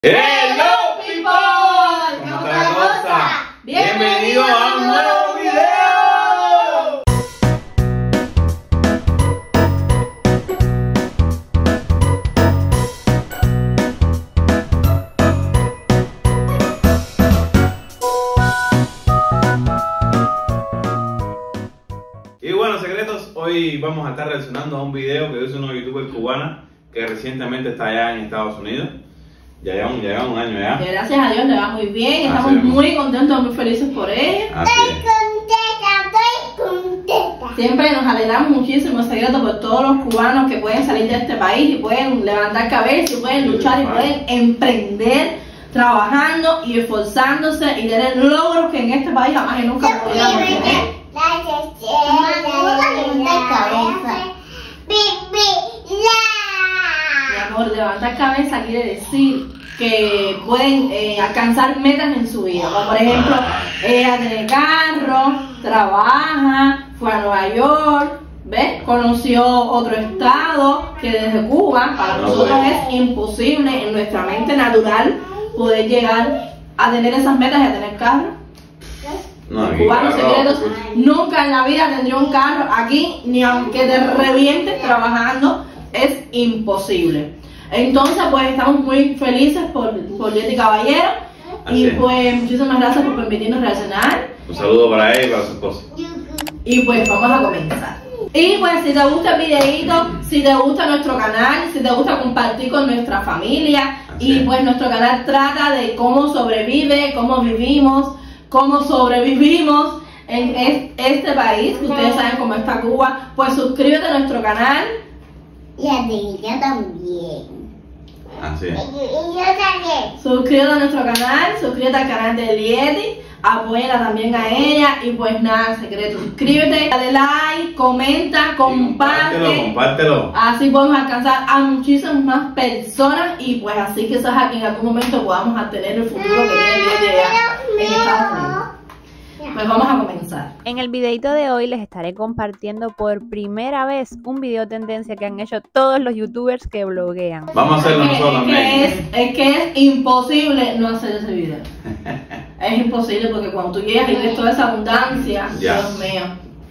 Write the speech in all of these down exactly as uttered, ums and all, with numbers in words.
Hello people, ¿cómo está la cosa? Bienvenidos a un nuevo video. Y bueno, secretos, hoy vamos a estar reaccionando a un video que hizo una youtuber cubana que recientemente está allá en Estados Unidos. Ya lleva un, ya un año ya. Que gracias a Dios le va muy bien, estamos Así muy contentos, muy felices por ella. Estoy contenta, estoy contenta. Siempre nos alegramos muchísimo, secreto, por todos los cubanos que pueden salir de este país y pueden levantar cabeza y pueden luchar y pueden emprender trabajando y esforzándose y tener logros que en este país jamás y nunca podríamos tener. Mi amor, levantar cabeza quiere decir que pueden eh, alcanzar metas en su vida, como por ejemplo, ella tiene carro, trabaja, fue a Nueva York, ¿ves? Conoció otro estado que desde Cuba para nosotros es imposible en nuestra mente natural poder llegar a tener esas metas y a tener carro. No, aquí, Cubanos claro, secretos, pues. nunca en la vida tendría un carro aquí, ni aunque te revientes trabajando, es imposible. Entonces, pues estamos muy felices por, por Yeti Caballero. Así Y es. pues muchísimas gracias por permitirnos reaccionar. Un saludo para ella y para su esposa. Y pues vamos a comenzar. Y pues si te gusta el videito, si te gusta nuestro canal, si te gusta compartir con nuestra familia. Así Y es. pues nuestro canal trata de cómo sobrevive, cómo vivimos, cómo sobrevivimos en es- este país, que ustedes saben cómo está Cuba. Pues suscríbete a nuestro canal. Y a ti, yo también. Así es. Y, y yo también. Suscríbete a nuestro canal, suscríbete al canal de Yeti, apóyala también a ella y pues nada, secreto, suscríbete, dale like, comenta, comparte, Compártelo, compártelo. así podemos alcanzar a muchísimas más personas y pues así quizás aquí en algún momento podamos tener el futuro que tiene Yeti allá en Estados Unidos. Pues vamos a comenzar. En el videito de hoy les estaré compartiendo por primera vez un video tendencia que han hecho todos los youtubers que bloguean. Vamos a hacerlo Es que- nosotros es que también. es, es que es imposible no hacer ese video. Es imposible porque cuando tú llegas y ves toda esa abundancia, Ya. Dios mío.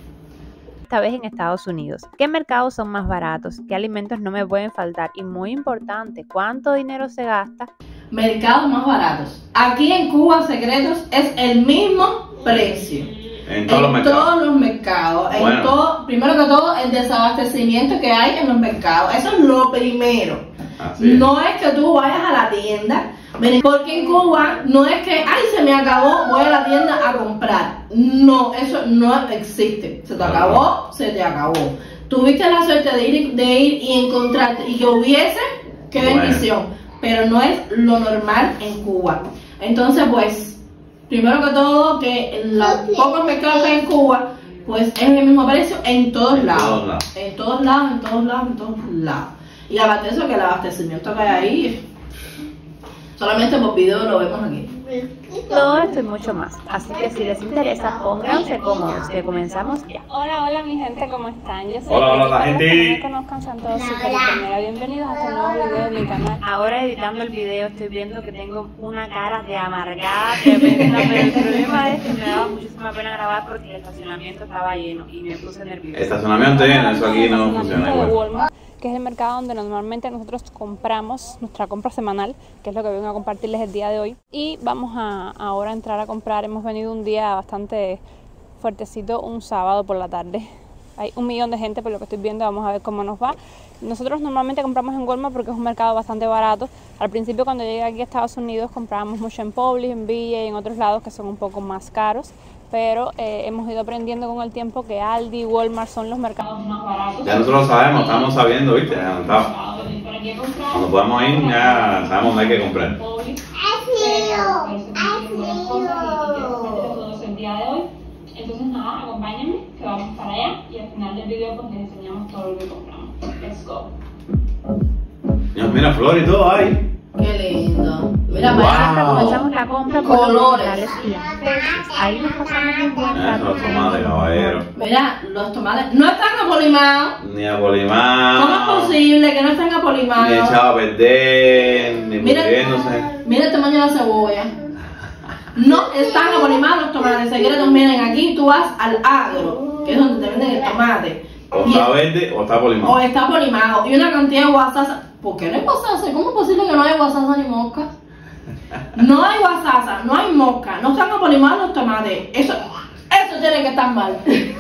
Esta vez en Estados Unidos. ¿Qué mercados son más baratos? ¿Qué alimentos no me pueden faltar? Y muy importante, ¿cuánto dinero se gasta? Mercados más baratos. Aquí en Cuba, secretos, es el mismo precio. En todos los mercados. todos los mercados. En Bueno. todo, primero que todo, el desabastecimiento que hay en los mercados. Eso es lo primero. Así es. No es que tú vayas a la tienda, porque en Cuba no es que, ay, se me acabó, voy a la tienda a comprar. No, eso no existe. Se te acabó, se te acabó. Tuviste la suerte de ir, de ir y encontrarte y que hubiese, qué Bueno. bendición. Pero no es lo normal en Cuba. Entonces, pues, primero que todo, que en los pocos mercados que hay en Cuba, pues es el mismo precio en todos En lados. todos lados. En todos lados, en todos lados, en todos lados. Y aparte de eso, que el abastecimiento que hay ahí, solamente por video lo vemos aquí. Todo esto y mucho más. Así que si les interesa, pónganse cómodos, que comenzamos ya. Hola, hola mi gente, ¿cómo están? Yo soy Hola, hola, Erika, la los gente. que no me conozcan sean todos súper primera. Bienvenidos a este nuevo video de mi canal. Ahora editando el video estoy viendo que tengo una cara de amargada tremenda, pero el problema es que me daba muchísima pena grabar porque el estacionamiento estaba lleno y me puse nerviosa. Estacionamiento lleno, eso aquí no funciona de igual. Walmart, que es el mercado donde normalmente nosotros compramos nuestra compra semanal, que es lo que vengo a compartirles el día de hoy. Y vamos a ahora entrar a comprar. Hemos venido un día bastante fuertecito, un sábado por la tarde. Hay un millón de gente por lo que estoy viendo, vamos a ver cómo nos va. Nosotros normalmente compramos en Walmart porque es un mercado bastante barato. Al principio, cuando llegué aquí a Estados Unidos, comprábamos mucho en Publix, en Villa y en otros lados que son un poco más caros. Pero eh, hemos ido aprendiendo con el tiempo que Aldi y Walmart son los mercados más baratos. Ya nosotros lo sabemos, estamos sabiendo, ¿viste? Adelantado. Cuando podamos ir, ya sabemos dónde hay que comprar. El día de hoy. Entonces nada, acompáñenme que vamos para allá y al final del video pues les enseñamos todo lo que compramos. Let's go. Dios, mira, flor y todo ahí. Qué lindo. Mira, Wow. para Comenzamos la compra por Colores. los minerales y las especies. Ahí nos pasamos un buen Eso, rato. los tomates, caballero. Mira, los tomates no están apolimados. Ni apolimado. ¿Cómo es posible que no estén Ni apolimados? echado a perder, ni Mira, pudriéndose. la cebolla. No están apolimados los tomates. Secretos, miren, aquí tú vas al agro, que es donde te venden el tomate. O está verde o está O polimado. está polimado. Y una cantidad de guasasa. ¿Por qué no hay guasasa? ¿Cómo es posible que no haya guasasa ni mosca? No hay guasasa, no hay mosca, no están apolimados los tomates. Eso, eso tiene que estar mal. Sí.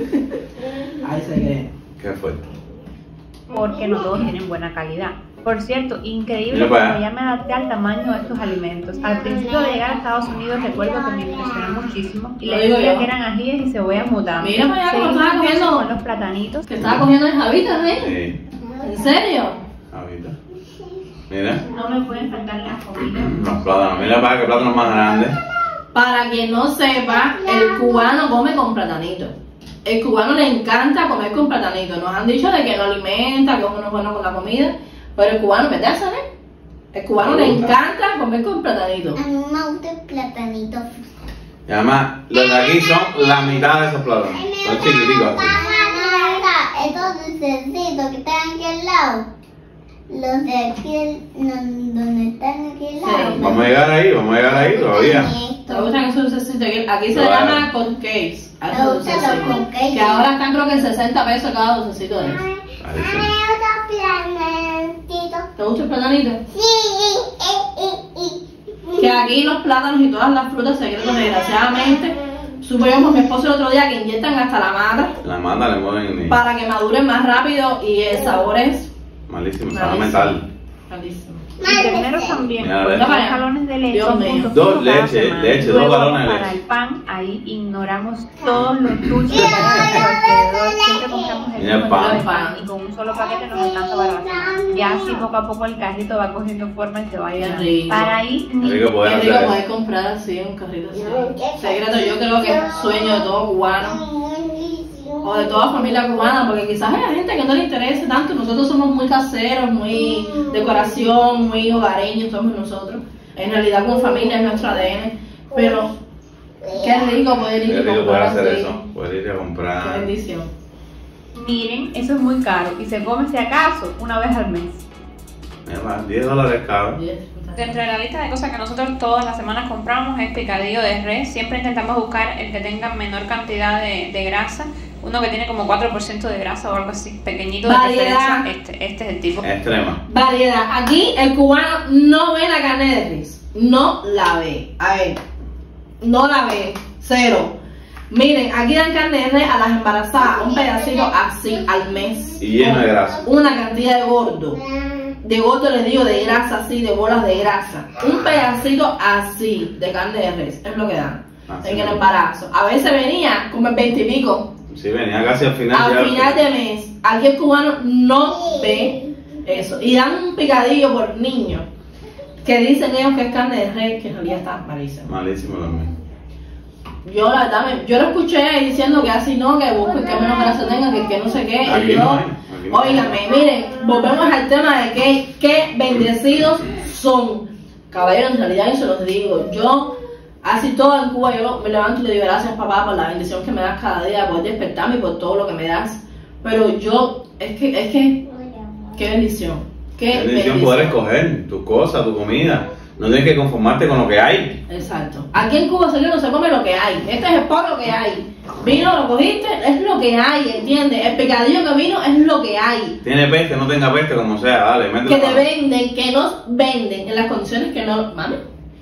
Ay, se cree. Qué fuerte. Porque no todos tienen buena calidad. Por cierto, increíble Mira para cómo ya me adapté al tamaño de estos alimentos. Al principio de llegar a Estados Unidos recuerdo que me impresionó muchísimo y Lo le digo decía yo. que eran ajíes y cebollas mutantes. Mira para allá cómo Seguimos estaba entonces comiendo. con los platanitos. Que estaba cogiendo el jabitas, ¿eh? Sí. ¿En serio? Ahorita. Mira. No me pueden faltar las comidas. Los plátanos. Mira para que plátanos más grandes. Para quien no sepa, el cubano come con platanito. El cubano le encanta comer con platanito. Nos han dicho de que no alimenta, que uno no es bueno con la comida. Pero el cubano, ¿verdad, sabes? El cubano le encanta comer con platanito. A mí me gusta el platanito. Y además, los de aquí son la mitad de esos plátanos. Son chiquiticos así. Mamá, estos dulcecitos que están aquí al lado. Los de aquí, no, donde están aquí al lado. Sí. Vamos a llegar ahí, vamos a llegar ahí todavía. ¿Te gustan esos dulcecitos? Aquí- Aquí se Claro. llama cupcakes. a Me esos gustan los dulcecitos. cupcakes. Que ahora están creo que en sesenta pesos cada dulcecito de esos. Ahí A sí. mí me gusta el platanito. ¿Te gusta el platanito? Sí, eh, eh, eh. Que aquí los plátanos y todas las frutas secretos, desgraciadamente, supe yo por mi esposo el otro día que inyectan hasta la mata La manda le mueven y... para que maduren más rápido y el sabor es Malísimo, malísimo. sabe mental. Malísimo. Y terneros también, Mira, porque ve. dos galones de leche, Dios un mío. punto Dos fijo cada leche, semana. leche, dos Luego, galones de para leche. el pan, ahí ignoramos todos los dulces que aparecen alrededor. Siempre compramos el Mira el mismo pan. tipo de pan y con un solo paquete nos alcanza para la semana. Ya así poco a poco el carrito va cogiendo forma y se va a Qué llenar. rico. Para ahí, Qué rico poder Qué rico hacer poder eso. comprar así un carrito así. Secreto, yo creo que es sueño de todo cubano o de toda familia cubana, porque quizás hay gente que no le interese tanto. Nosotros somos muy caseros, muy decoración, muy hogareños, somos nosotros. En realidad, con familia es nuestro A D N, pero qué rico poder ir Qué y rico poder comprar hacer así. eso. Poder ir a Qué comprar. bendición. miren, eso es muy caro y se come si acaso una vez al mes. Mira, va, diez dólares caro. Dentro de la lista de cosas que nosotros todas las semanas compramos es picadillo de res. Siempre intentamos buscar el que tenga menor cantidad de, de grasa. Uno que tiene como cuatro por ciento de grasa o algo así, pequeñito de Variedad. preferencia. Este, este es el tipo. Extrema. Variedad. Aquí el cubano no ve la carne de res. No la ve. A ver. No la ve. Cero. Miren, aquí dan carne de res a las embarazadas. Un pedacito así al mes. Y lleno de grasa. Una cantidad de gordo. De gordo les digo de grasa así, de bolas de grasa. Un pedacito así de carne de res. Es lo que dan. Así En el es. embarazo. A veces venía como el veinte y pico. Sí, venía casi al final. Al ya. final de mes, aquí el cubano no ve eso. Y dan un picadillo por niño, que dicen ellos que es carne de res, que en realidad está malísimo. Malísimo también. Yo la verdad, me- yo lo escuché diciendo que así no, que busquen que menos grasa tenga, que, que no sé qué. Aquí Y no yo, hay, aquí no hay. óigame, miren, volvemos al tema de que, que bendecidos son. Caballeros, en realidad yo se los digo, yo... Así todo en Cuba, yo me levanto y le digo gracias papá por la bendición que me das cada día, por despertarme y por todo lo que me das. Pero yo, es que, es que, qué bendición. Qué Es bendición poder escoger tu cosa, tu comida. No tienes que conformarte con lo que hay. Exacto. Aquí en Cuba no se come lo que hay. Este es el pan lo que hay. Vino, lo cogiste, es lo que hay, ¿entiendes? El picadillo que vino es lo que hay. Tiene peste, no tenga peste, como sea, dale, mételo. Que te venden, que nos venden en las condiciones que no, mami,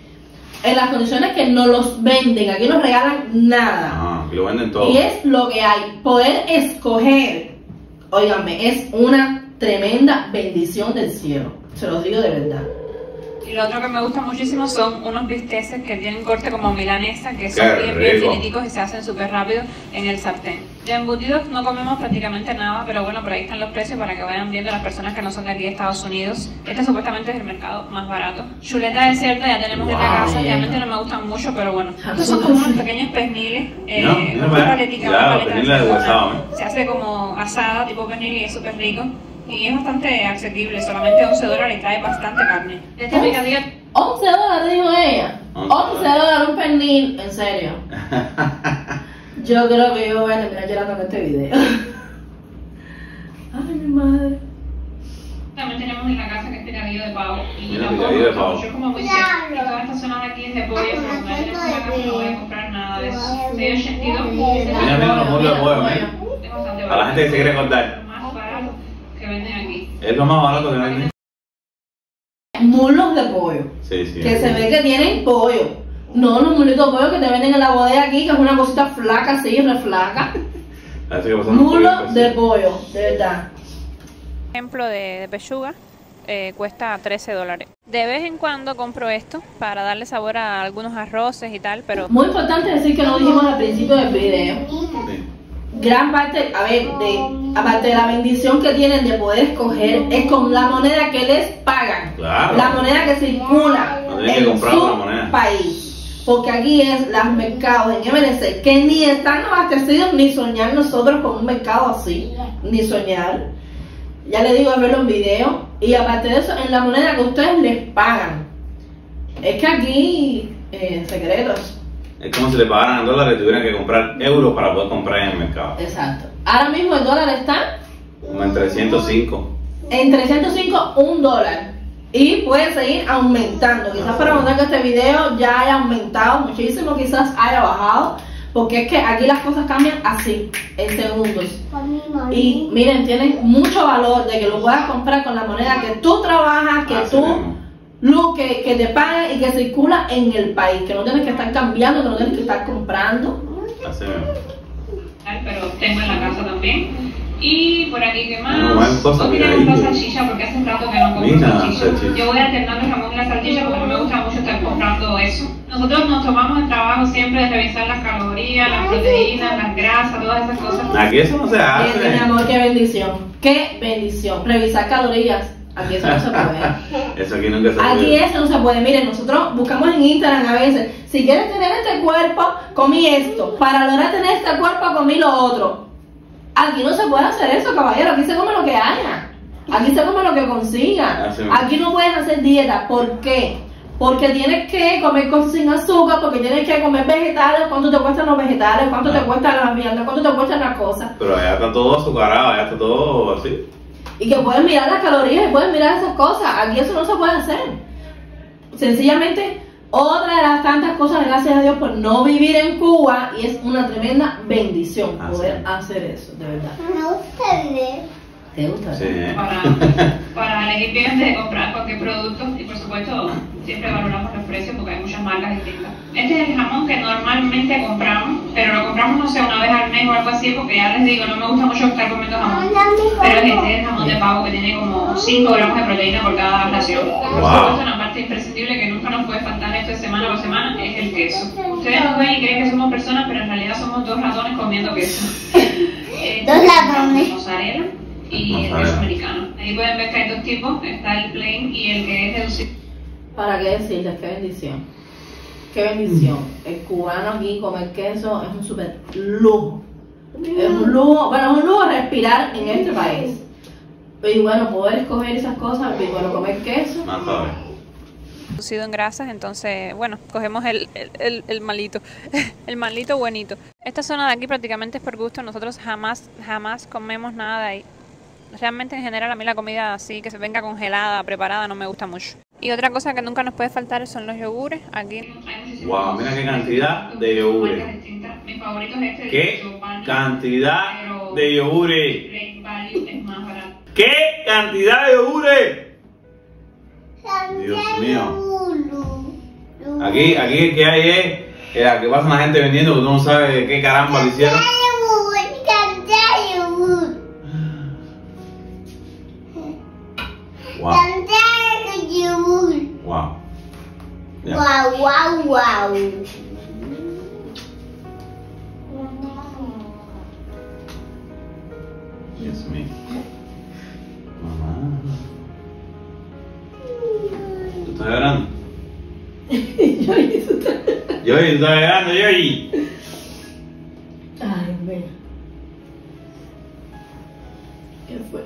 en las condiciones que no los venden, aquí no regalan nada. Ah, que lo venden todo. Y es lo que hay. Poder escoger, óigame, es una tremenda bendición del cielo. Se los digo de verdad. Y lo otro que me gusta muchísimo son unos bisteces que tienen corte como milanesa, que son Qué bien, bien rico. finiticos y se hacen súper rápido en el sartén. De embutidos no comemos prácticamente nada, pero bueno, por ahí están los precios para que vayan viendo las personas que no son de aquí de Estados Unidos. Este supuestamente es el mercado más barato. Chuleta de cerdo ya tenemos en la Wow. casa, realmente no me gustan mucho, pero bueno. Estos son como unos pequeños perniles, eh, No, mira una para allá. paletica, Claro, una paleta de pernil deshuesado, cerdo. ¿eh? Se hace como asada, tipo pernil, y es súper rico. Y es bastante asequible, solamente once dólares y trae bastante carne. Este picadillo once dólares, dijo ella. once once dólares un pernil, en serio. Yo creo que yo voy a terminar llorando con este video. Ay, mi madre. también tenemos en la casa que es picadillo de pavo. Y Mira, tampoco picadillo de me gusta pavo. mucho, es como muy seco. Y todas esta zona de aquí es de pollo, pero cuando vaya a la casa no voy a comprar nada de eso. seis ochenta y dos. Mira, mira los muslos de pollo, mira. Es bastante Para la gente que se quiere cortar. Lo más barato que venden aquí. Es lo más barato que venden. Muslos de pollo. Sí, sí. Que se ve que tienen pollo. No los muslitos de pollo que te venden en la bodega aquí, que es una cosita flaca, así, re flaca. Así que pasamos por Muslos el de precio. pollo, de verdad. Ejemplo de, de pechuga eh, cuesta trece dólares. De vez en cuando compro esto para darle sabor a algunos arroces y tal, pero Muy importante decir que no dijimos al principio del video. Sí. Gran parte, a ver, de, aparte de la bendición que tienen de poder escoger, es con la moneda que les pagan. Claro. La moneda que circula No tienen que en comprar su otra moneda. país. Porque aquí es los mercados en M L C que ni están abastecidos ni soñar nosotros con un mercado así. Ni soñar. Ya le digo a verlo en video. Y aparte de eso, en la moneda que ustedes les pagan. Es que aquí, eh, secretos. Es como si le pagaran en dólares y tuvieran que comprar euros para poder comprar en el mercado. Exacto. Ahora mismo el dólar está Como en trescientos cinco. en trescientos cinco, un dólar. Y puede seguir aumentando. Quizás para contar que este video ya haya aumentado muchísimo, quizás haya bajado. Porque es que aquí las cosas cambian así, en segundos. Y miren, tienen mucho valor de que lo puedas comprar con la moneda que tú trabajas, que Así tú, mismo. lo que, que te pagan y que circula en el país. Que no tienes que estar cambiando, que no tienes que estar comprando. Así mismo. pero tengo en la casa también. Y por aquí, ¿qué más? No, hay cosas Hoy que quería hay. comprar salchicha porque hace rato que no compro Mira, salchicha. salchicha. Yo voy alternando el jamón y la salchicha porque no me gusta mucho estar comprando eso. Nosotros nos tomamos el trabajo siempre de revisar las calorías, las proteínas, las grasas, todas esas cosas. Aquí eso no se Bien, hace. mi amor, qué bendición. Qué bendición. Revisar calorías. Aquí eso no se puede. Eso aquí nunca se Aquí puede. eso no se puede. Miren, nosotros buscamos en Instagram a veces. Si quieres tener este cuerpo, comí esto. Para lograr tener este cuerpo, comí lo otro. Aquí no se puede hacer eso, caballero. Aquí se come lo que haya. Aquí se come lo que consiga. Así mismo. Aquí no puedes hacer dieta. ¿Por qué? Porque tienes que comer cosas sin azúcar, porque tienes que comer vegetales. ¿Cuánto te cuestan los vegetales? ¿Cuánto te Ah. cuestan las viandas? ¿Cuánto te cuestan las cosas? Pero allá está todo azucarado, allá está todo así. Y que pueden mirar las calorías y pueden mirar esas cosas. Aquí eso no se puede hacer. Sencillamente, otra de las tantas cosas, gracias a Dios por no vivir en Cuba, y es una tremenda bendición Ah, poder sí. hacer eso, de verdad. Me gusta el video. ¿Te gusta? Sí, ¿eh? Para, para elegir bien antes de comprar cualquier producto y por supuesto siempre valoramos los precios porque hay muchas marcas distintas. Este es el jamón que normalmente compramos, pero lo compramos no sé una vez al mes o algo así porque ya les digo, no me gusta mucho estar comiendo jamón. Pero es este, el jamón de pavo que tiene como cinco gramos de proteína por cada ración. Por Wow. supuesto una parte imprescindible que nunca nos puede faltar esto de semana por semana es el queso. Ustedes nos ven y creen que somos personas, pero en realidad somos dos ratones comiendo queso. Este, Dos ratones. mozzarella y el Mozzarella. queso americano. Ahí pueden ver que hay dos tipos, está el plain y el que es reducido. ¿Para qué decirles? Qué bendición. Qué bendición. El cubano aquí comer queso es un super lujo. Es un lujo, bueno, es un lujo respirar en este país. Y bueno, poder escoger esas cosas, y bueno, comer queso. Más sabes. Reducido en grasas, entonces, bueno, cogemos el, el, el, el malito, el malito buenito. Esta zona de aquí prácticamente es por gusto, nosotros jamás, jamás comemos nada de ahí. Realmente en general a mí la comida así que se venga congelada, preparada, no me gusta mucho. Y otra cosa que nunca nos puede faltar son los yogures. Aquí Wow, mira qué cantidad de yogures. Mi favorito es este. ¿Qué cantidad de yogures? Plain Value es más barato. ¿Qué cantidad de yogures? Dios mío. Aquí, aquí el que hay es eh, la que pasa la gente vendiendo que tú no sabes de qué caramba lo hicieron. Wow, wow. Ya. Wow, wow, wow. Dios mío. Mamá. ¿Tú estás llorando? Yo hice otra- Yoyi, ¿tú estás llorando, Yoyi? Ay, mira. Qué fuerte.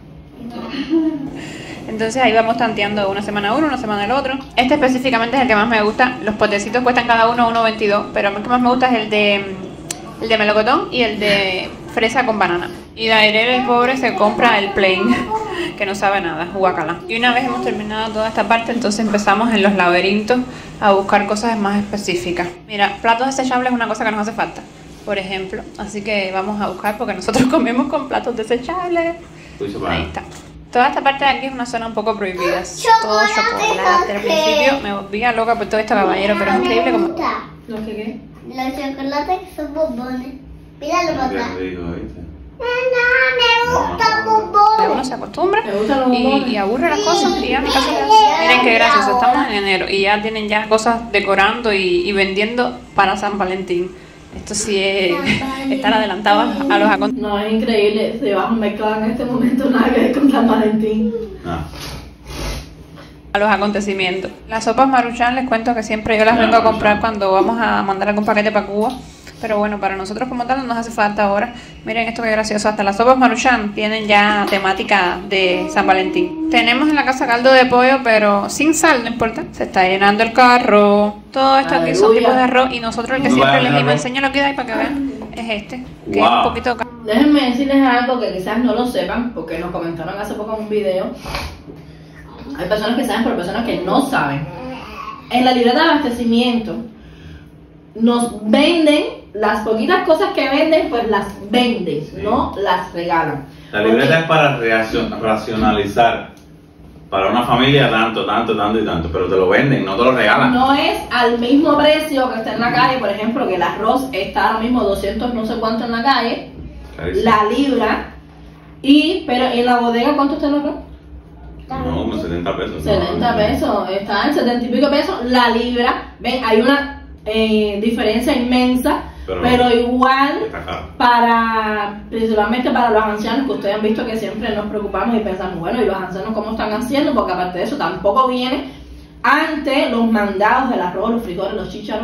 Entonces ahí vamos tanteando una semana uno, una semana el otro. Este específicamente es el que más me gusta. Los potecitos cuestan cada uno uno veintidós, pero a mí el que más me gusta es el de el de melocotón y el de fresa con banana. Y Dairel, el pobre, se compra el plain, que no sabe nada, guacala. Y una vez hemos terminado toda esta parte, entonces empezamos en los laberintos a buscar cosas más específicas. Mira, platos desechables es una cosa que nos hace falta, por ejemplo. Así que vamos a buscar porque nosotros comemos con platos desechables. Ahí está. Toda esta parte de aquí es una zona un poco prohibida. Todo chocolate. Al principio me volvía loca por todo esto, caballero, pero es increíble como... ¿Lo que qué? Los chocolates que son bombones. Míralo, papá. Qué rico, ¿viste? No, me gustan bombones. Uno se acostumbra Me gustan los y, bombones. y aburre las cosas. Y ya en mi caso, miren qué gracioso, estamos en enero y ya tienen ya cosas decorando y, y vendiendo para San Valentín. Esto sí es estar adelantados a los acontecimientos. No, es increíble. Se va a mezclar en este momento nada que ver con San Valentín. No. A los acontecimientos. Las sopas Maruchan les cuento que siempre yo las vengo a comprar cuando vamos a mandar algún paquete para Cuba. Pero bueno, para nosotros como tal no nos hace falta ahora. Miren esto que gracioso, hasta las sopas Maruchan tienen ya temática de San Valentín. Tenemos en la casa caldo de pollo, pero sin sal, no importa. Se está llenando el carro. Todo esto aquí son Aleluya. tipos de arroz y nosotros el que No siempre vaya a les tener digo, arroz. enseño lo que hay para que vean, es este, que Wow. es un poquito caro. Déjenme decirles algo que quizás no lo sepan, porque nos comentaron hace poco en un video. Hay personas que saben, pero personas que no saben. En la libreta de abastecimiento nos venden las poquitas cosas que venden, pues las venden, Sí. no las regalan. La libreta es para reaccion- racionalizar. Para una familia tanto, tanto, tanto y tanto. Pero te lo venden, no te lo regalan. No es al mismo precio que está en la calle, por ejemplo, que el arroz está ahora mismo doscientos no sé cuánto en la calle, Carísimo. la libra, y pero en la bodega ¿cuánto está el arroz? No, como setenta pesos. setenta pesos, está en setenta y pico pesos la libra. Ven, hay una eh, diferencia inmensa, Pero- pero, igual Está caro. para, principalmente para los ancianos, que ustedes han visto que siempre nos preocupamos y pensamos, bueno, ¿y los ancianos cómo están haciendo? Porque aparte de eso tampoco viene ante los mandados del arroz, los frijoles, los chícharos,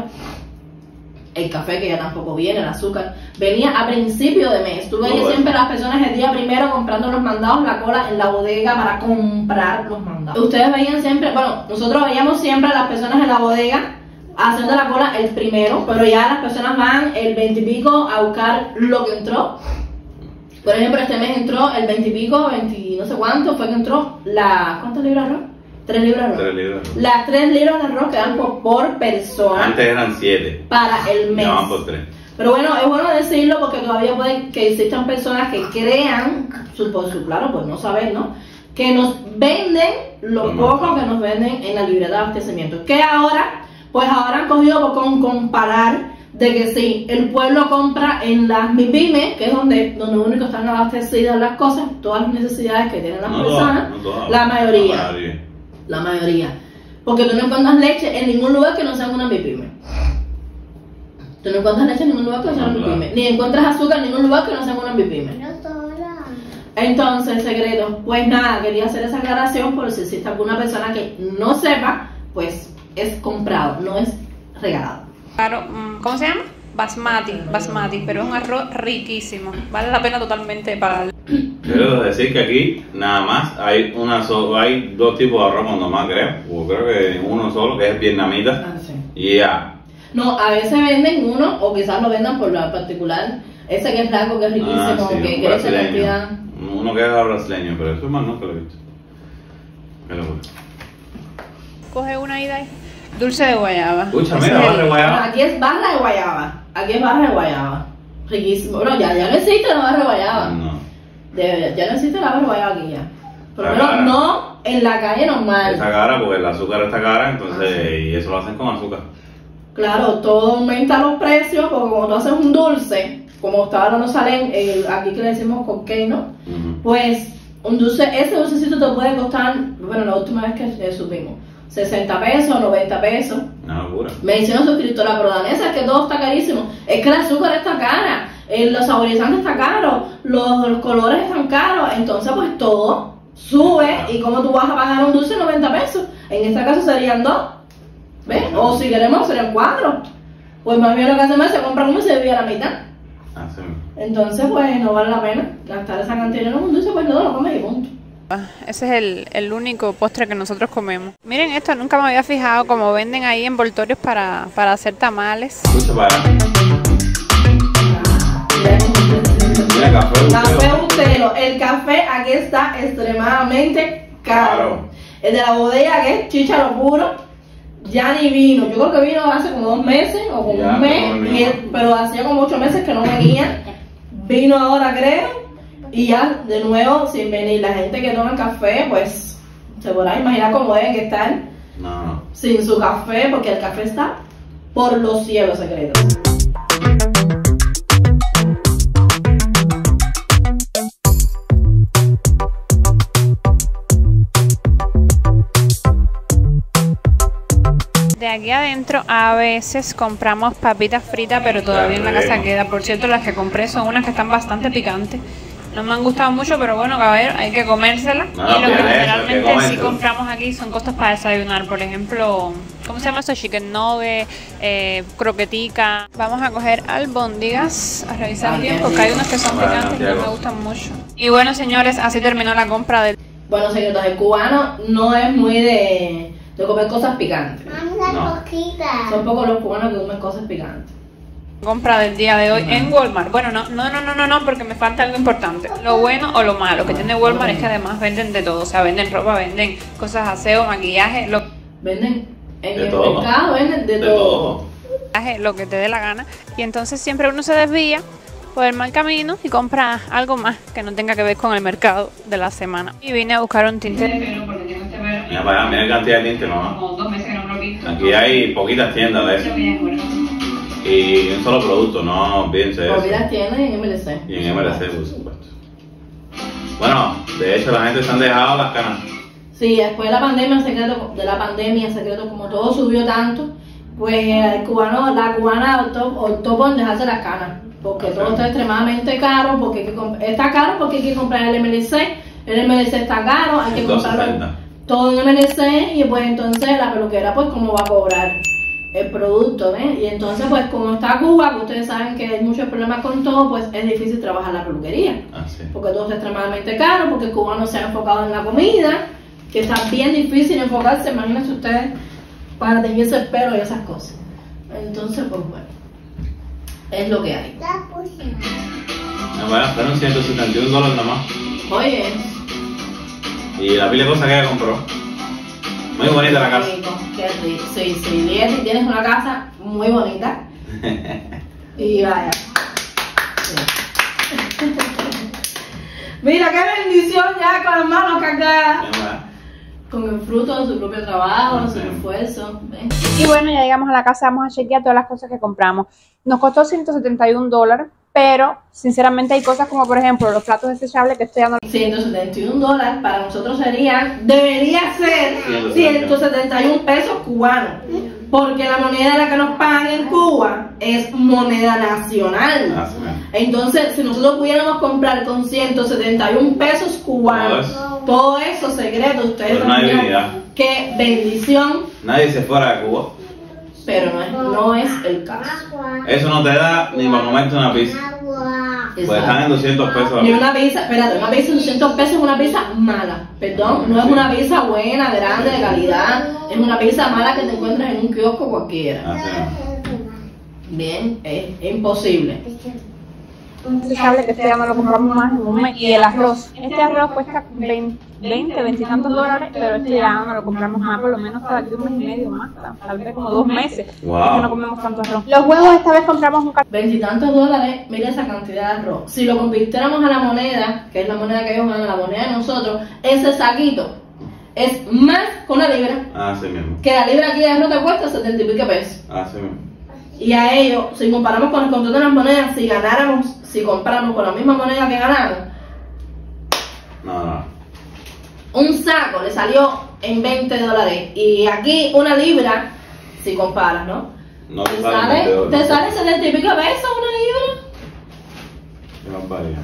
el café que ya tampoco viene, el azúcar, venía a principio de mes. Tú veías Todo siempre eso. las personas el día primero comprando los mandados, la cola en la bodega para comprar los mandados. Ustedes veían siempre, bueno, nosotros veíamos siempre a las personas en la bodega haciendo la cola el primero, pero ya las personas van el veintipico a buscar lo que entró. Por ejemplo, este mes entró el veintipico, veinte no sé cuánto, fue que entró la... ¿Cuántas libras de arroz? Tres libras de arroz. Tres libras. Las tres libras de arroz quedan por, por persona Antes eran siete. para el mes. Ya van por tres. Pero bueno, es bueno decirlo porque todavía puede que existan personas que crean, su, por su claro, pues no saber, ¿no? Que nos venden lo Lo poco más. que nos venden en la libreta de abastecimiento. Que ahora, pues ahora han cogido con comparar de que sí, el pueblo compra en las MIPYME, que es donde, donde único están abastecidas las cosas, todas las necesidades que tienen las No personas, todas, no todas. la mayoría. La mayoría. La mayoría. Porque tú no encuentras leche en ningún lugar que no sea en una MIPYME. Tú no encuentras leche en ningún lugar que no sea en una No, claro. MIPYME. Ni encuentras azúcar en ningún lugar que no sea en una MIPYME. No sola. Entonces, secreto, pues nada, quería hacer esa aclaración por si existe alguna persona que no sepa, pues es comprado, no es regalado. Claro, mm, ¿cómo se llama? Basmati, basmati, pero es un arroz riquísimo. Vale la pena totalmente pagarlo. Quiero decir que aquí nada más hay una so- hay dos tipos de arroz cuando más creo. O creo que uno solo, que es vietnamita. Ah, sí. Y ya. No, a veces venden uno, o quizás lo vendan por la particular, ese que es blanco, que es riquísimo, Ah, sí, que un que esa cantidad. brasileño. Uno que es brasileño, pero eso es más no que lo he visto. Qué locura. Coge una ida ahí. Dulce de guayaba. Escucha, Ese mira, es el- barra de guayaba. Aquí es barra de guayaba. Aquí es barra de guayaba. Riquísimo. Bueno, ya, ya no existe la barra de guayaba. No. De- ya no existe la barra de guayaba aquí ya. Por lo Está menos cara. no en la calle normal. Está cara porque el azúcar está cara, entonces, Ah, sí. y eso lo hacen con azúcar. Claro, todo aumenta los precios porque como tú haces un dulce, como está ahora no salen, el, aquí que le decimos cupcake, ¿no? Ujú. Pues un dulce, ese dulcecito te puede costar, bueno, la última vez que eh, subimos, sesenta pesos, noventa pesos. Una locura. Me dice una suscriptora, pero Danesa, es que todo está carísimo. Es que el azúcar está cara, eh, los saborizantes están caros, los, los colores están caros, entonces pues todo sube y como tú vas a pagar un dulce noventa pesos, en este caso serían dos, ¿ves? O si queremos serían cuatro. Pues más bien lo que hacemos es se compra uno y se divide a la mitad. Así mismo. Entonces pues no vale la pena gastar esa cantidad en un dulce, pues no lo comes y punto. Ese es el, el único postre que nosotros comemos. Miren esto, nunca me había fijado como venden ahí envoltorios para, para hacer tamales. Escucha para. Mira, café. Café Bustelo. Bustelo. El café aquí está extremadamente caro. Claro. El de la bodega que es chícharo puro, ya ni vino. Yo creo que vino hace como dos meses o como Ya, un mes, no, no, y él- pero hacía como ocho meses que no venía. Vino ahora, creo, y ya de nuevo sin venir. La gente que toma café, pues se podrá imaginar cómo deben que estar No, no. sin su café, porque el café está por los cielos secretos. De aquí adentro a veces compramos papitas fritas, pero todavía en la casa queda. Por cierto, las que compré son unas que están bastante picantes. No me han gustado mucho, pero bueno, caballero, hay que comérselas. No, y lo que que eso, hay que generalmente sí comérselas. compramos aquí son cosas para desayunar. Por ejemplo, ¿cómo se llama eso? Chicken nugget, eh, croquetica. Vamos a coger albóndigas, a revisar bien, porque hay unas que son Bueno, picantes y no me Santiago. gustan mucho. Y bueno, señores, así terminó la compra del... Bueno, señores, el cubano no es muy de, de comer cosas picantes. Mami, No. una poquita. Son pocos los cubanos que comen cosas picantes. compra del día de hoy en Walmart. Bueno, no, no, no, no, no, no, porque me falta algo importante. Lo bueno o lo malo que tiene Walmart es que además venden de todo. O sea, venden ropa, venden cosas de aseo, maquillaje, lo, Venden en De el todo. mercado, venden de, De todo. todo. maquillaje, lo que te dé la gana. Y entonces siempre uno se desvía por el mal camino y compra algo más que no tenga que ver con el mercado de la semana. Y vine a buscar un tinte de pelo porque tengo este pelo Mira para allá, mira la cantidad de tinte, mamá. como dos meses que no me lo pinto. Aquí hay poquitas tiendas de eso. Y un solo producto, no olvídense de eso. Porque las tienen en M L C. Y en M L C, por supuesto. Bueno, de hecho la gente se han dejado las canas. Sí, después de la pandemia, el secreto, de la pandemia, el secreto, como todo subió tanto, pues el cubano, la cubana optó, optó por dejarse las canas. Porque todo está extremadamente caro, porque hay que comp- está caro porque hay que comprar el M L C, el M L C está caro, hay que comprarlo doscientos setenta. todo en M L C y pues entonces la peluquera pues cómo va a cobrar el producto, ¿eh? Y entonces pues como está Cuba, que ustedes saben que hay muchos problemas con todo, pues es difícil trabajar la peluquería. Ah, sí. Porque todo es extremadamente caro, porque el cubano se ha enfocado en la comida, que está bien difícil enfocarse, imagínense ustedes, para teñirse el pelo y esas cosas. Entonces pues bueno, es lo que hay. La puse. No, bueno, fueron ciento setenta y un dólares nada más. Oye, Y la pila de cosas que ella compró. Muy bonita la casa. rico, qué rico. Sí, sí, Lieti, tienes una casa muy bonita. Y vaya. Sí. Mira, qué bendición ya con las manos cargadas. Mira, Con el fruto de su propio trabajo, Ah, su sí. esfuerzo. ¿ves? Y bueno, ya llegamos a la casa, vamos a chequear todas las cosas que compramos. Nos costó ciento setenta y un dólares, pero sinceramente hay cosas como por ejemplo los platos desechables que estoy dando. ciento setenta y un dólares para nosotros sería, debería ser ciento setenta y un pesos cubanos, porque la moneda en la que nos pagan en Cuba es moneda nacional. Ah, sí, mira. Entonces, si nosotros pudiéramos comprar con ciento setenta y un pesos cubanos, todo eso secreto, ustedes Pero no hay dirán, divinidad. qué bendición, Nadie se fuera de Cuba. pero no es, no es el caso. Agua. Eso no te da ni para comerte una pizza. Agua. Pues están en doscientos pesos la Ni pizza. una pizza, espérate, una pizza de doscientos pesos es una pizza mala, perdón, no es una pizza buena, grande, de calidad, es una pizza mala que te encuentras en un kiosco cualquiera. Ah, sí, mira. Bien, es, es imposible. Desechable que este ya no lo compramos más en un mes. Y el arroz, este arroz cuesta veinte, veinte y tantos dólares, pero este ya no lo compramos más, por lo menos hasta aquí un mes y medio más, tal vez como dos meses. Wow. Porque no comemos tanto arroz. Los huevos esta vez compramos un cartón. Veintitantos dólares, mira esa cantidad de arroz. Si lo convirtiéramos a la moneda, que es la moneda que ellos ganan, la moneda de nosotros, ese saquito es más que una libra. Ah, sí mismo. Que la libra aquí de arroz te cuesta setenta y pico pesos. Ah, sí mismo. Y a ellos, si comparamos con el control de las monedas, si ganáramos, si compráramos con la misma moneda que ganamos, No, no. un saco le salió en veinte dólares. Y aquí una libra, si comparas, ¿no? No te, vale sale, veinte dólares. te sale setenta y pico pesos una libra. Qué barbaridad.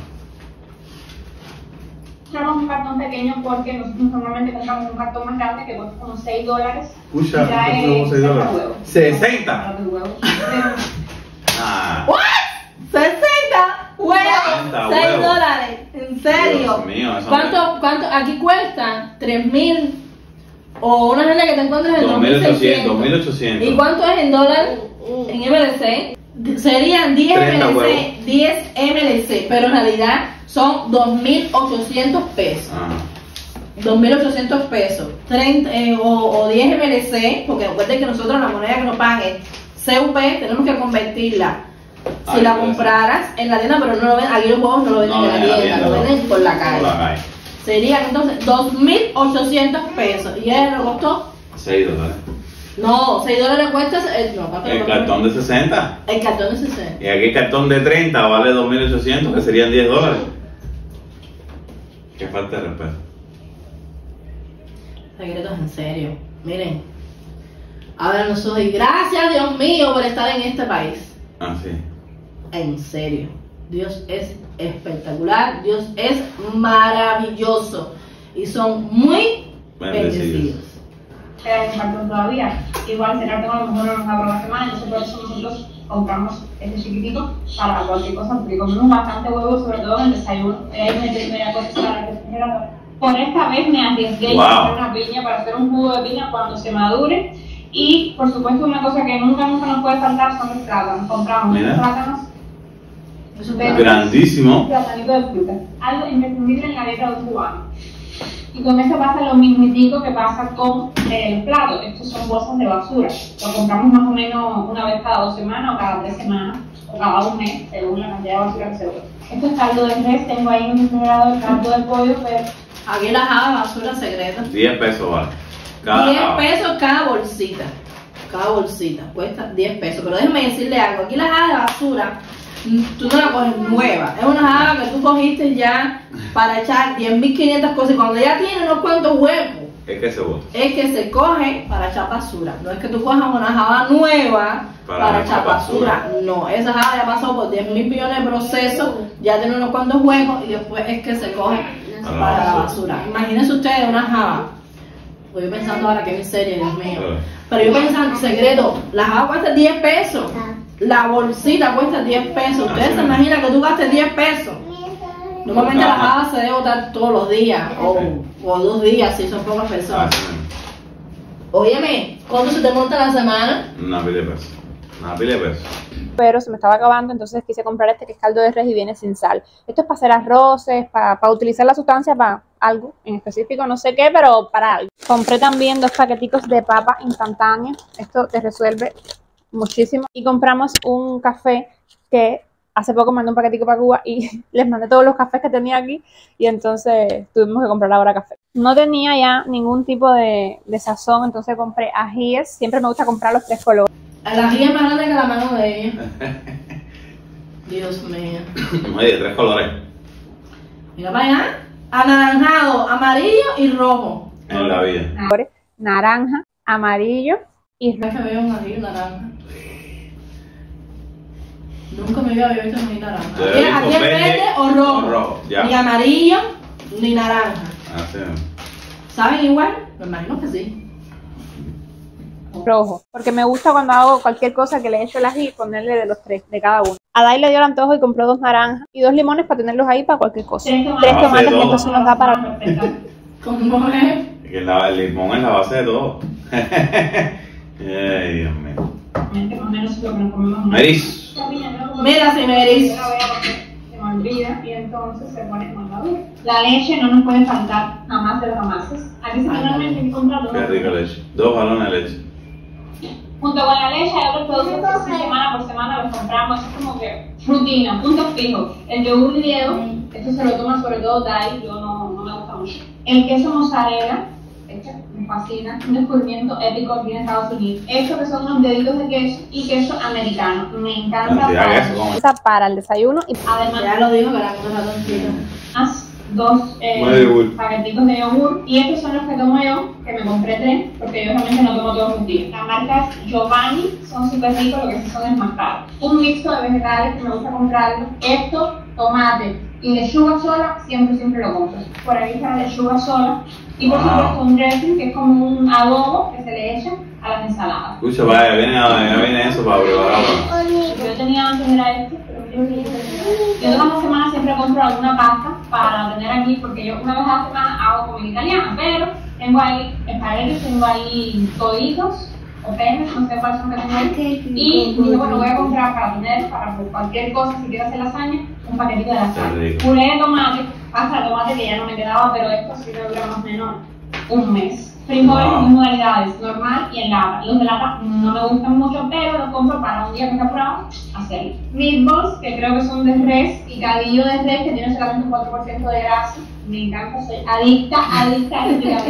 Compramos un cartón pequeño porque nosotros normalmente compramos un cartón más grande que cuesta como seis dólares. Escucha, Y trae ¿cuánto fue seis dólares? huevos. ¿sesenta? Los huevos. Ah. sesenta huevos, sesenta seis huevos. dólares, en serio. Dios mío, eso ¿Cuánto, cuánto aquí cuesta? tres mil o una gente que te encuentras en dos mil ochocientos, dos mil dos mil seiscientos. ochocientos. ¿Y cuánto es en dólar? En M L C serían diez treinta M L C, huevos. diez M L C, pero en realidad son dos mil ochocientos pesos. Ah. dos mil ochocientos pesos, treinta, eh, o, o diez M L C, porque recuerden que nosotros la moneda que nos pagan es C U P, tenemos que convertirla. Si Ay, la pues, compraras en la tienda, pero no lo ven, aquí los huevos no lo venden No, en la en la tienda, tienda, lo no. venden por la calle. Por la calle. Serían entonces dos mil ochocientos pesos. ¿Y él lo costó? seis dólares. No, seis dólares cuesta. Eh, no, ¿cuánto El le cartón de sesenta. El cartón de sesenta. Y aquí el cartón de treinta vale dos mil ochocientos, que serían diez dólares. Qué falta de respeto. Secretos en serio. Miren. Ahora no soy. Gracias, Dios mío, por estar en este país. Ah, sí. En serio. Dios es espectacular. Dios es maravilloso. Y son muy Bendecidos. bendecidos. Queda en cartón todavía. Igual será que a lo mejor no nos abra la semana, entonces por eso nosotros compramos este chiquitito para cualquier cosa, porque comemos bastante huevo, sobre todo en el desayuno. Eh, me, me acosté para el refrigerador. Por esta vez me arriesgué Wow. a hacer una piña para hacer un jugo de piña cuando se madure. Y por supuesto una cosa que nunca, nunca nos puede faltar son los plátanos. Compramos Mira. unos plátanos. Eso Pero- Grandísimo. Platanito de fruta. Algo imprescindible en la dieta de un cubano. Y con eso pasa lo mismitico que pasa con eh, los platos. Estos son bolsas de basura. Lo compramos más o menos una vez cada dos semanas o cada tres semanas o cada un mes, según la cantidad de basura que se usa. Esto es caldo de res, tengo ahí en mi refrigerador caldo de pollo, pero Aquí la java basura secreta. diez pesos vale. Cada diez java. pesos cada bolsita. Cada bolsita cuesta diez pesos. Pero déjenme decirle algo. Aquí la java de basura, mm, tú no la coges nueva. Es una java que tú cogiste ya para echar diez mil quinientas cosas. Y cuando ya tiene unos cuantos huevos, Es que se bota. es que se coge para echar basura. No es que tú cojas una java nueva Para para, echar echar basura. No, esa java ya pasó por diez mil millones de procesos, ya tiene unos cuantos huecos y después es que se coge Para para, la la basura. basura. Imagínense ustedes una java. Estoy pensando ahora que miseria, Dios mío. Claro. Pero yo pensando, secreto, la java cuesta diez pesos. La bolsita cuesta diez pesos. Ustedes Ah, se sí. imaginan que tú gastes diez pesos. Normalmente la Ajá. java se debe botar todos los días o, o dos días si son pocas personas. Así mismo. Óyeme, ¿cuánto se te monta la semana? Una pila de pesos. Una pila de pesos. Pero se me estaba acabando, entonces quise comprar este que es caldo de res y viene sin sal. Esto es para hacer arroces, para, para utilizar la sustancia para algo en específico, no sé qué, pero para algo. Compré también dos paqueticos de papa instantánea. Esto te resuelve muchísimo. Y compramos un café que hace poco mandé un paquetico para Cuba y les mandé todos los cafés que tenía aquí y entonces tuvimos que comprar ahora café. No tenía ya ningún tipo de, de sazón, entonces compré ajíes. Siempre me gusta comprar los tres colores. La guía es más grande que la mano de ella. Dios mío. Oye, tres colores. Mira para allá. Anaranjado, amarillo y rojo. En la vida. Naranja, amarillo y rojo. Nunca me veo un amarillo y naranja. Nunca me había visto un naranja. Yo Aquí, he visto aquí es verde verde o rojo. o rojo, ya. Ni amarillo ni naranja. Así mismo. ¿Saben igual? Me imagino que sí. rojo, porque me gusta cuando hago cualquier cosa que le echo el ají ponerle de los tres, de cada uno. A Dai le dio el antojo y compró dos naranjas y dos limones para tenerlos ahí para cualquier cosa. Tres tomates. Tres Base tomates de que todo. entonces nos da para... ¿Cómo es? Que la- el limón es la base de todo. Ay, Dios mío. Más o menos lo que nos comemos. Meris. Mira, señores. Se me olvida y entonces se pone más madura. La leche no nos puede faltar, jamás de los jamases. Aquí semanalmente hay que comprar Qué rica leche. Dos galones de leche. Junto con la leche hay otros productos que semana por semana los compramos, es como que rutina, puntos fijos. El yogur griego, esto se lo toma sobre todo Dai, yo no, no me gusta mucho. El queso mozzarella, este me fascina, un descubrimiento épico aquí en Estados Unidos. Estos que son unos deditos de queso y queso americano, me encanta. Cantidad de queso, como. Esa para el desayuno y Además, Ya lo dijo que la cosa ratoncita. más dos eh, Muy yogur. paquetitos de yogur y estos son los que tomo yo, que me compré tres porque yo realmente no tomo todos los días. La marca es Giovanni, son súper ricos, lo que sí son es más caro. Un mixto de vegetales que me gusta comprarlo, esto, tomate y lechuga sola, siempre siempre lo compro. Por ahí está la lechuga sola y por Wow. supuesto un dressing que es como un adobo que se le echa a las ensaladas. Escucha, vaya, viene, ya viene eso para probar agua. Lo que yo tenía antes era este, pero yo yo todas las semanas siempre compro alguna pasta para tener aquí, porque yo una vez a la semana hago comida italiana, pero tengo ahí espaguetis, tengo ahí coditos o penes, no sé cuáles son que tengo ahí. Y digo, bueno, voy a comprar para tener, para por cualquier cosa, si quiero hacer lasaña, un paquetito de Qué lasaña. rico. Puré de tomate, pasta de tomate que ya no me quedaba, pero esto sí me dura más o menos un mes. Frijoles Wow. en modalidades, normal y en lata. Los de lata no me gustan mucho, pero los compro para un día que está apurado, hacerlo. Meatballs, que creo que son de res, y cadillo de res, que tiene solamente un cuatro por ciento de grasa. Me encanta, soy adicta, adicta, adicta.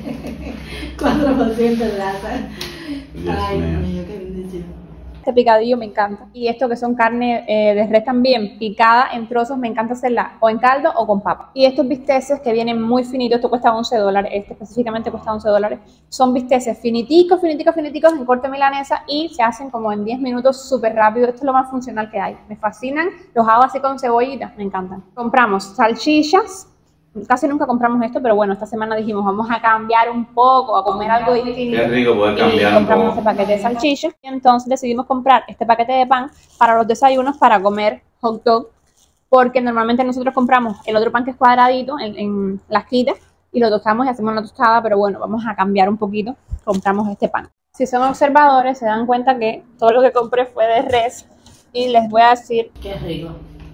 cuatro por ciento de grasa. Dios Ay, mío. Dios mío, qué bendición. Este picadillo me encanta. Y esto que son carne eh, de res también, picada en trozos, me encanta hacerla o en caldo o con papa. Y estos bisteces que vienen muy finitos, esto cuesta once dólares, este específicamente cuesta once dólares. Son bisteces finiticos, finiticos, finiticos en corte milanesa y se hacen como en diez minutos súper rápido. Esto es lo más funcional que hay. Me fascinan, los hago así con cebollita, me encantan. Compramos salchichas. Casi nunca compramos esto, pero bueno, esta semana dijimos vamos a cambiar un poco, a comer algo distinto. Qué rico poder Y cambiar un compramos poco. este paquete de salchichas y entonces decidimos comprar este paquete de pan para los desayunos para comer hot dog, porque normalmente nosotros compramos el otro pan que es cuadradito en, en lasquitas y lo tostamos y hacemos una tostada, pero bueno, vamos a cambiar un poquito, compramos este pan. Si son observadores se dan cuenta que todo lo que compré fue de res y les voy a decir Qué rico.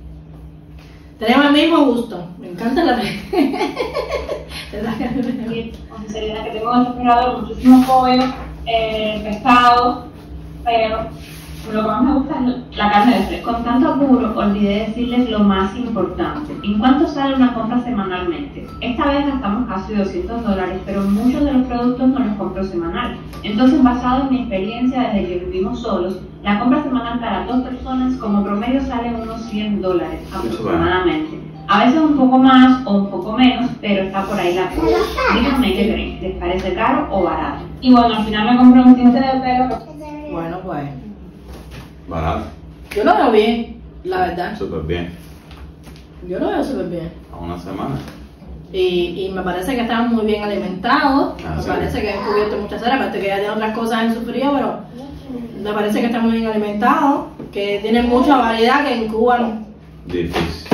Tenemos el mismo gusto. Me encanta la res. ¿Verdad que a mí me- Y, con sinceridad, que tengo en el refrigerador muchísimo pollo, eh, pescado, pero lo que más me gusta es la carne de res. Con tanto apuro, olvidé decirles lo más importante. ¿En cuánto sale una compra semanalmente? Esta vez gastamos casi doscientos dólares, pero muchos de los productos no los compro semanal. Entonces, basado en mi experiencia desde que vivimos solos, la compra semanal para dos personas como promedio sale unos cien dólares aproximadamente. A veces un poco más o un poco menos, pero está por ahí la cosa. Díganme qué creen, ¿les parece caro o barato? Y bueno, al final me compré un tinte de pelo. Bueno, pues. Barato. Yo lo veo bien, la verdad. Súper bien. Yo lo veo súper bien. A una semana. Y, y me parece que están muy bien alimentados. Ah, me sí. parece que han cubierto muchas áreas, aparte que ya tienen otras cosas en su frío, pero me parece que están muy bien alimentados, que tienen mucha variedad que en Cuba no. Difícil.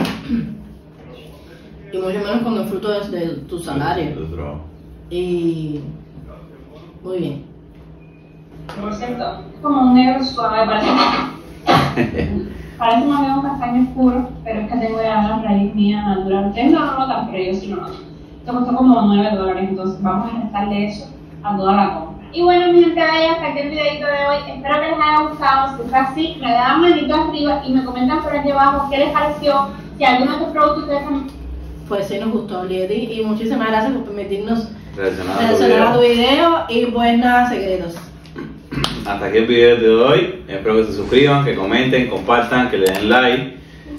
Y mucho menos con el fruto de, de tu salario. Tu trabajo. Y muy bien. Por cierto, es como un negro suave, parece, parece más bien un castaño oscuro, pero es que tengo ya la raíz mía natural. Ustedes no lo notan, pero yo sí lo noto. Esto costó como nueve dólares, entonces vamos a restarle eso a toda la compra. Y bueno, mi gente bella, hasta aquí el videito de hoy. Espero que les haya gustado. Si fue así, me dan manito arriba y me comentan por aquí abajo qué les pareció. Si alguno de estos productos ustedes también. Pues sí nos gustó, Lieti, y muchísimas gracias por permitirnos Reaccionar a tu reaccionar a tu video. video. Y pues nada, secretos. Hasta aquí el video de hoy. Espero que se suscriban, que comenten, compartan, que le den like.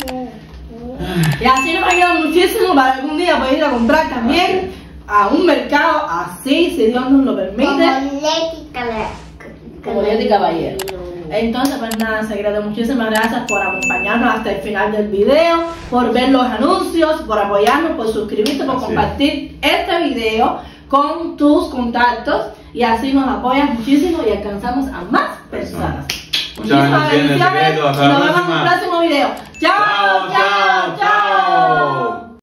Y así nos ayuda muchísimo para algún día poder ir a comprar también a un mercado así, si Dios nos lo permite. Como Leti Caballero. Como Leti Caballero. Entonces, pues nada, secreto, muchísimas gracias por acompañarnos hasta el final del video, por ver los anuncios, por apoyarnos, por suscribirte, por Así es. compartir este video con tus contactos y así nos apoyas muchísimo y alcanzamos a más personas. Muchas bendiciones, secreto. Hasta la Nos vemos en próxima. un próximo video. ¡Chao! Chao, chao.